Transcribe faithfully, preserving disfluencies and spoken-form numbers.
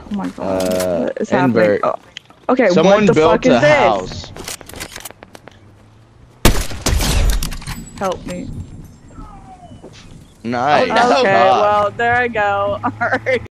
Oh my god. Uh, what is invert. happening? Oh. Okay, Someone what the built fuck is a this? house. Help me. Nice. Oh, no. Okay, God. well, there I go. Alright.